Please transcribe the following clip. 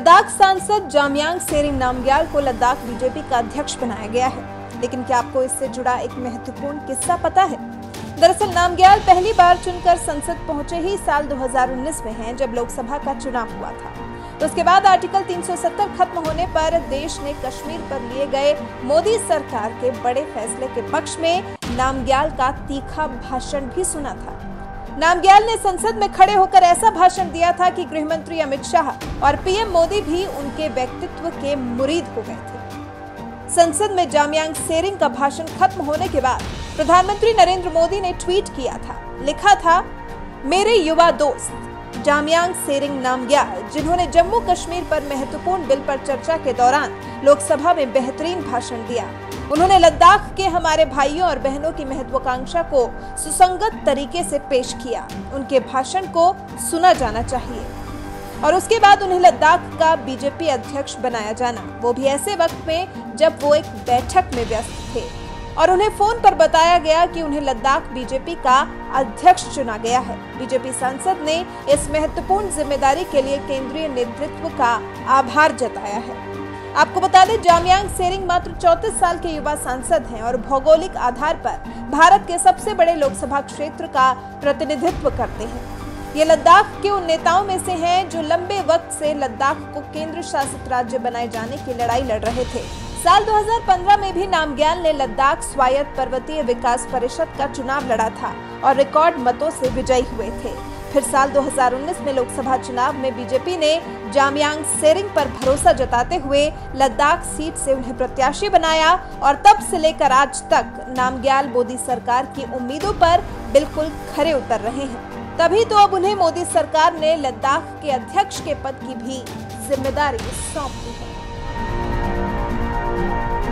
लद्दाख सांसद जामयांग सेरिंग नामग्याल को लद्दाख बीजेपी का अध्यक्ष बनाया गया है। लेकिन क्या आपको इससे जुड़ा एक महत्वपूर्ण किस्सा पता है? दरअसल नामग्याल पहली बार चुनकर संसद पहुंचे ही साल 2019 में हैं, जब लोकसभा का चुनाव हुआ था। तो उसके बाद आर्टिकल 370 खत्म होने पर देश ने कश्मीर पर लिए गए मोदी सरकार के बड़े फैसले के पक्ष में नामग्याल का तीखा भाषण भी सुना था। नामग्याल ने संसद में खड़े होकर ऐसा भाषण दिया था कि गृहमंत्री अमित शाह और पीएम मोदी भी उनके व्यक्तित्व के मुरीद हो गए थे। संसद में जामयांग सेरिंग का भाषण खत्म होने के बाद प्रधानमंत्री नरेंद्र मोदी ने ट्वीट किया था। लिखा था, मेरे युवा दोस्त जामयांग सेरिंग नामग्याल, जिन्होंने जम्मू कश्मीर पर महत्वपूर्ण बिल पर चर्चा के दौरान लोकसभा में बेहतरीन भाषण दिया। उन्होंने लद्दाख के हमारे भाइयों और बहनों की महत्वाकांक्षा को सुसंगत तरीके से पेश किया। उनके भाषण को सुना जाना चाहिए और उसके बाद उन्हें लद्दाख का बीजेपी अध्यक्ष बनाया जाना, वो भी ऐसे वक्त में जब वो एक बैठक में व्यस्त थे और उन्हें फोन पर बताया गया कि उन्हें लद्दाख बीजेपी का अध्यक्ष चुना गया है। बीजेपी सांसद ने इस महत्वपूर्ण जिम्मेदारी के लिए केंद्रीय नेतृत्व का आभार जताया है। आपको बता दें, जामयांग सेरिंग मात्र 34 साल के युवा सांसद हैं और भौगोलिक आधार पर भारत के सबसे बड़े लोकसभा क्षेत्र का प्रतिनिधित्व करते हैं। ये लद्दाख के उन नेताओं में से हैं जो लंबे वक्त से लद्दाख को केंद्र शासित राज्य बनाए जाने की लड़ाई लड़ रहे थे। साल 2015 में भी नामग्याल ने लद्दाख स्वायत्त पर्वतीय विकास परिषद का चुनाव लड़ा था और रिकॉर्ड मतों से विजयी हुए थे। फिर साल 2019 में लोकसभा चुनाव में बीजेपी ने जामयांग सेरिंग पर भरोसा जताते हुए लद्दाख सीट से उन्हें प्रत्याशी बनाया और तब से लेकर आज तक नामग्याल मोदी सरकार की उम्मीदों पर बिल्कुल खरे उतर रहे हैं। तभी तो अब उन्हें मोदी सरकार ने लद्दाख के अध्यक्ष के पद की भी जिम्मेदारी सौंप दी है।